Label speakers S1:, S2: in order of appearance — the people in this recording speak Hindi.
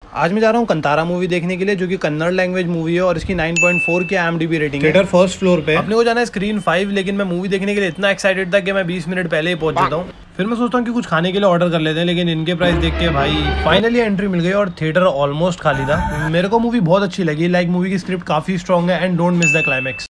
S1: आज मैं जा रहा हूँ कंतारा मूवी देखने के लिए, जो कि कन्नड़ लैंग्वेज मूवी है और इसकी 9.4 की IMDb रेटिंग है। थिएटर फर्स्ट फ्लोर पे। अपने को जाना है स्क्रीन 5, लेकिन मैं मूवी देखने के लिए इतना एक्साइटेड था कि मैं 20 मिनट पहले ही पहुंच जाता हूँ। फिर मैं सोचता हूँ कि कुछ खाने के लिए ऑर्डर कर लेते हैं, लेकिन इनके प्राइस देख के भाई फाइनली एंट्री मिल गई और थिएटर ऑलमोस्ट खाली था। मेरे को मूवी बहुत अच्छी लगी। लाइक मूवी की स्क्रिप्ट काफी स्ट्रॉन्ग है and don't miss the climax.